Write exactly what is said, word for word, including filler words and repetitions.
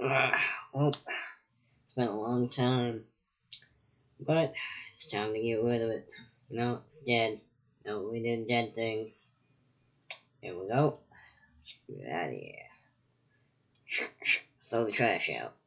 Uh, well, it's been a long time, but it's time to get rid of it. No, it's dead. No, we did dead things. Here we go. Get out of here. Throw the trash out.